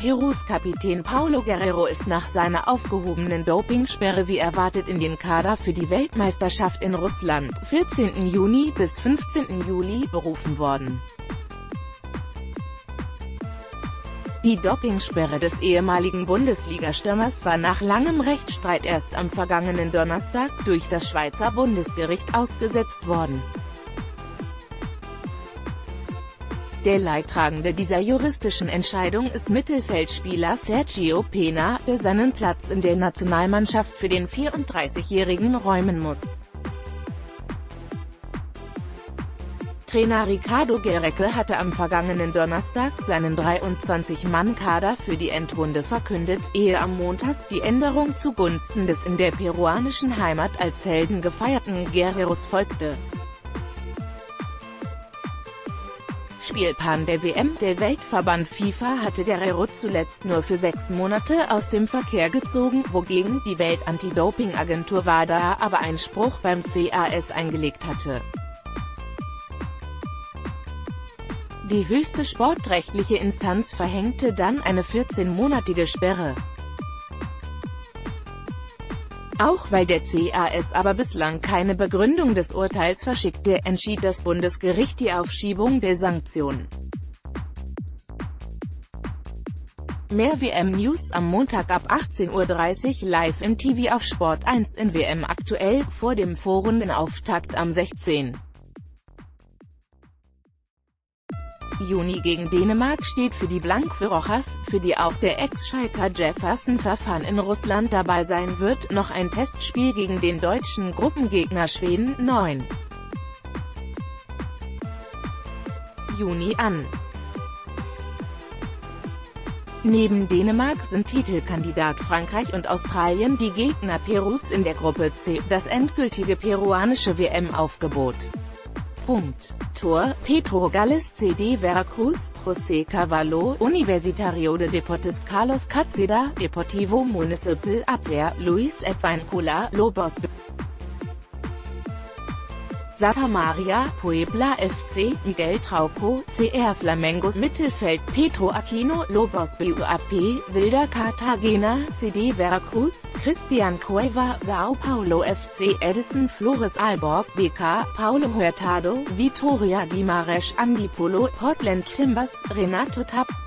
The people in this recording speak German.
Perus Kapitän Paulo Guerrero ist nach seiner aufgehobenen Dopingsperre wie erwartet in den Kader für die Weltmeisterschaft in Russland, 14. Juni bis 15. Juli, berufen worden. Die Dopingsperre des ehemaligen Bundesligastürmers war nach langem Rechtsstreit erst am vergangenen Donnerstag durch das Schweizer Bundesgericht ausgesetzt worden. Der Leidtragende dieser juristischen Entscheidung ist Mittelfeldspieler Sergio Pena, der seinen Platz in der Nationalmannschaft für den 34-Jährigen räumen muss. Trainer Ricardo Gareca hatte am vergangenen Donnerstag seinen 23-Mann-Kader für die Endrunde verkündet, ehe am Montag die Änderung zugunsten des in der peruanischen Heimat als Helden gefeierten Guerreros folgte. Spielplan der WM. Der Weltverband FIFA hatte Guerrero zuletzt nur für 6 Monate aus dem Verkehr gezogen, wogegen die Welt-Anti-Doping-Agentur WADA aber Einspruch beim CAS eingelegt hatte. Die höchste sportrechtliche Instanz verhängte dann eine 14-monatige Sperre. Auch weil der CAS aber bislang keine Begründung des Urteils verschickte, entschied das Bundesgericht die Aufschiebung der Sanktionen. Mehr WM-News am Montag ab 18:30 Uhr live im TV auf Sport 1 in WM aktuell, vor dem Vorrundenauftakt am 16. Juni gegen Dänemark steht für die Blank-Rojas, für die auch der Ex-Schalker Jefferson Farfan in Russland dabei sein wird, noch ein Testspiel gegen den deutschen Gruppengegner Schweden, 9. Juni an. Neben Dänemark sind Titelkandidat Frankreich und Australien die Gegner Perus in der Gruppe C, das endgültige peruanische WM-Aufgebot. Tor: Pedro Galles CD Veracruz, José Carvalho, Universitario de Deportes Carlos Caceda, Deportivo Municipal Abwehr, Luis Advíncula, Lobos Santa Maria, Puebla FC, Miguel Trauco, CR Flamengos Mittelfeld, Pedro Aquino, Lobos BUAP, Wilder Cartagena, CD Veracruz, Cristian Cueva, Sao Paulo FC, Edison Flores Aalborg, BK, Paulo Hurtado, Vitória Guimarães, Andy Polo, Portland Timbers, Renato Tapia.